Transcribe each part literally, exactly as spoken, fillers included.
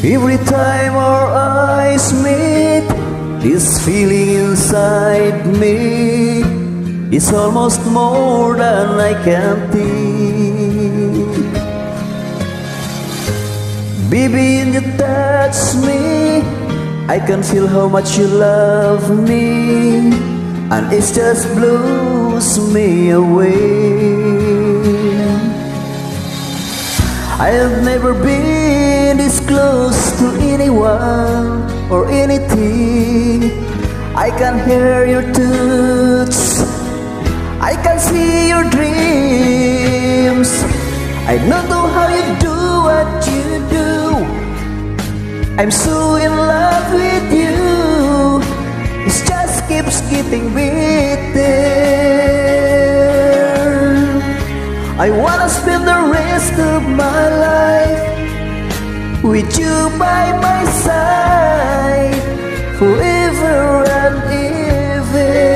Every time our eyes meet, this feeling inside me is almost more than I can think. Baby, when you touch me, I can feel how much you love me, and it just blows me away. I have never been this close to anyone or anything. I can hear your thoughts, I can see your dreams. I don't know how you do what you do. I'm so in love with you. It just keeps getting better. I wanna spend the rest of my life with you by my side, forever and ever.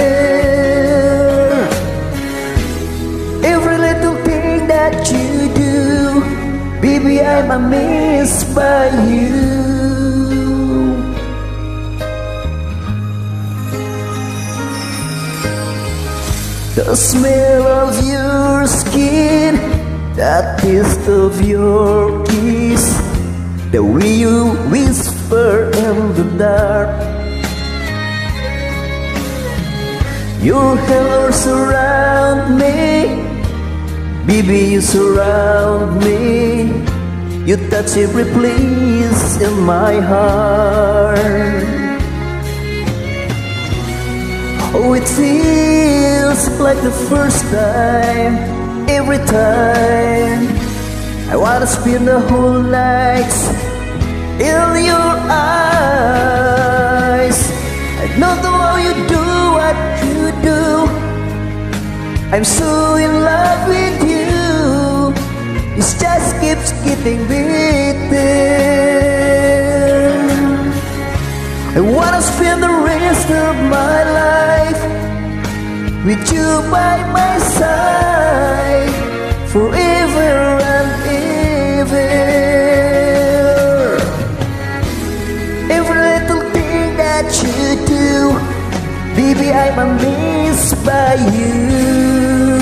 Every little thing that you do, baby, I'm amazed by you. The smell of your skin, that taste of your kiss, the way you whisper in the dark. Your hair surround me, baby, you surround me. You touch every place in my heart. Oh, it feels like the first time. Every time I wanna spend the whole night in your eyes. I don't know how you do what you do. I'm so in love with you. It just keeps getting better. I wanna spend the rest of my life with you by my side, forever and ever. Every little thing that you do, baby, I'm amazed by you.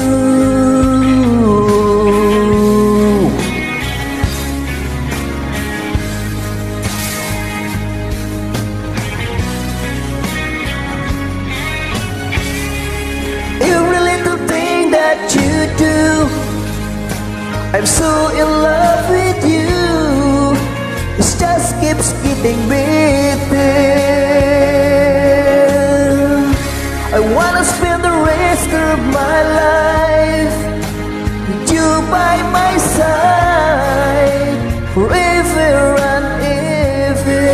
That you do, I'm so in love with you. It just keeps getting better. I wanna spend the rest of my life with you by my side, forever and ever.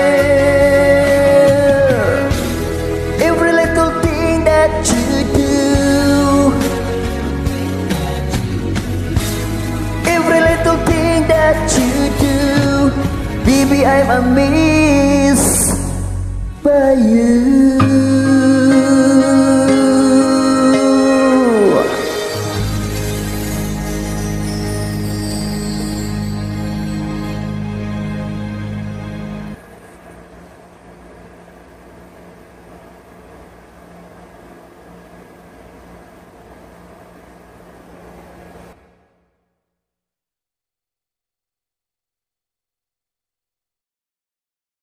Every little thing that you do, that you do, baby, I'm amazed by you.